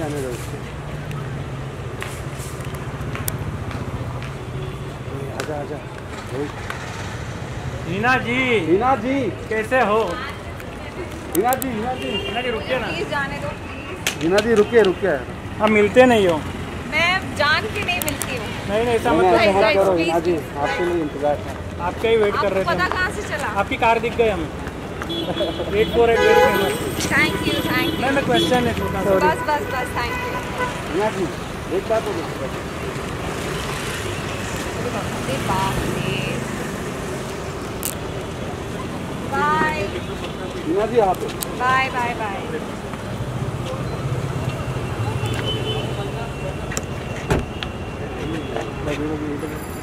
आने दो उसको। आजा आजा। हीना जी, हीना जी कैसे हो? हीना जी, हीना जी, हीना जी रुकिए ना। प्लीज जाने दो प्लीज। हीना जी रुकिए रुकिए। आप मिलते नहीं हो। मैं जान के नहीं मिलती हूँ। नहीं ऐसा मत नहीं, करो। नहीं, करो please, हीना जी, please, आपके लिए इंतजार था। आपका ही वेट कर रहे आपको पता थे। कहाँ से चला? आपकी कार दिख गई हमें। 848 थैंक यू थैंक यू। मैं क्वेश्चन है छोटा सा। बस बस बस थैंक यू। हीना जी एक बात बोलो। अरे बाप रे। बाय हीना जी आप बाय बाय बाय। लगी